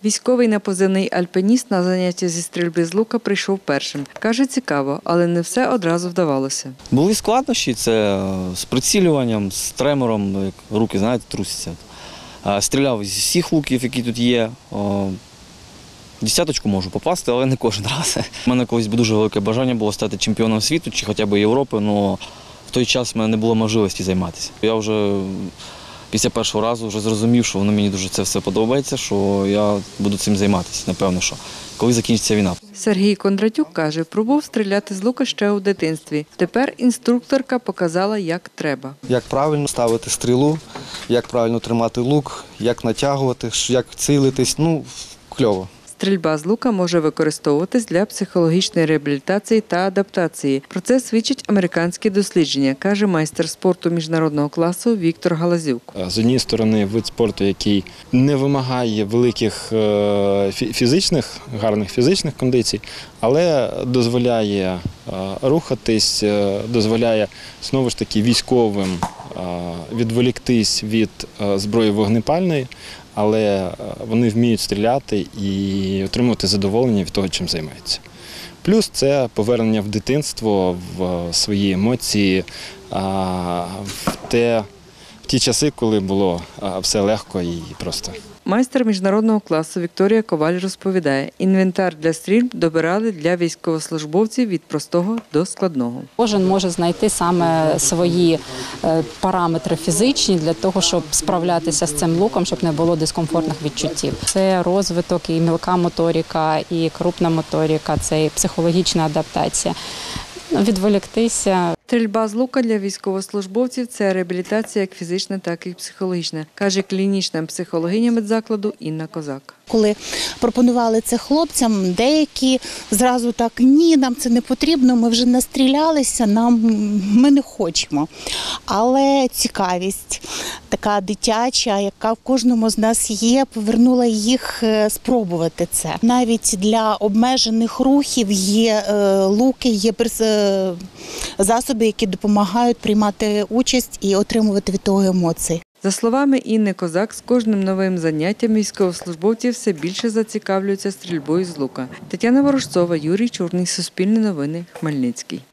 Військовий на позивний «Альпініст» на заняття зі стрільби з лука прийшов першим. Каже, цікаво, але не все одразу вдавалося. Були складнощі, це з прицілюванням, з тремором, як руки, знаєте, трусяться. Стріляв зі всіх луків, які тут є. Десяточку можу попасти, але не кожен раз. У мене колись дуже велике бажання було стати чемпіоном світу чи хоча б Європи, але в той час в мене не було можливості займатися. Я вже після першого разу вже зрозумів, що мені дуже це все подобається, що я буду цим займатися, напевно, що коли закінчиться війна. Сергій Кондратюк каже, пробував стріляти з лука ще у дитинстві. Тепер інструкторка показала, як треба. Як правильно ставити стрілу, як правильно тримати лук, як натягувати, як цілитись, кльово. Стрільба з лука може використовуватись для психологічної реабілітації та адаптації. Про це свідчать американські дослідження, каже майстер спорту міжнародного класу Віктор Галазюк. З однієї сторони, вид спорту, який не вимагає великих гарних фізичних кондицій, але дозволяє рухатись, дозволяє знову ж таки військовим відволіктись від зброї вогнепальної, але вони вміють стріляти і отримувати задоволення від того, чим займаються. Плюс це повернення в дитинство, в свої емоції, в ті часи, коли було все легко і просто. Майстер міжнародного класу Вікторія Коваль розповідає, інвентар для стрільб добирали для військовослужбовців від простого до складного. Кожен може знайти саме свої параметри фізичні для того, щоб справлятися з цим луком, щоб не було дискомфортних відчуттів. Це розвиток і мілка моторика, і крупна моторика, це і психологічна адаптація. Відволіктися. Стрільба з лука для військовослужбовців – це реабілітація як фізична, так і психологічна, каже клінічна психологиня медзакладу Інна Козак. Коли пропонували це хлопцям, деякі зразу так, ні, нам це не потрібно, ми вже настрілялися, ми не хочемо. Але цікавість така дитяча, яка в кожному з нас є, повернула їх спробувати це. Навіть для обмежених рухів є луки, є засоби, які допомагають приймати участь і отримувати від того емоції. За словами Інни Козак, з кожним новим заняттям військовослужбовці все більше зацікавлюються стрільбою з лука. Тетяна Ворожцова, Юрій Чорний, Суспільне новини, Хмельницький.